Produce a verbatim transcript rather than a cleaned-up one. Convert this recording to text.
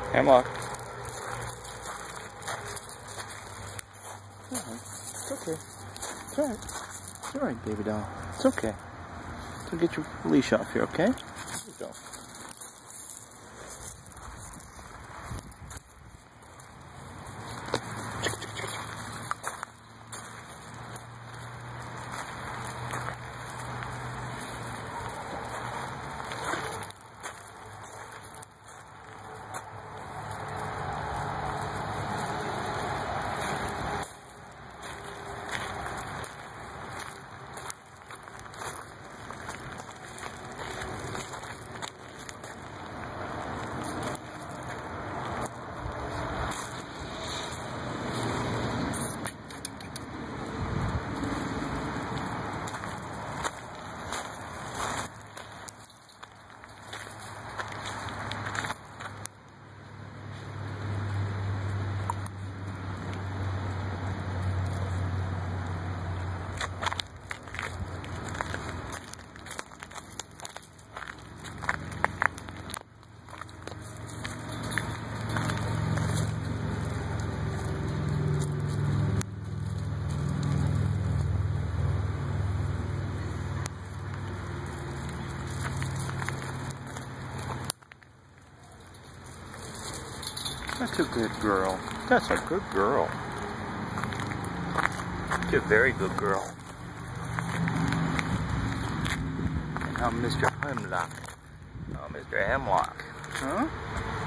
Hemlock. It's okay. It's alright. It's alright, baby doll. It's okay. So get your leash off here, okay? Here you go. That's a good girl. That's a good girl. You're a very good girl. And now Mister Hemlock. Oh, Mister Hemlock. Huh?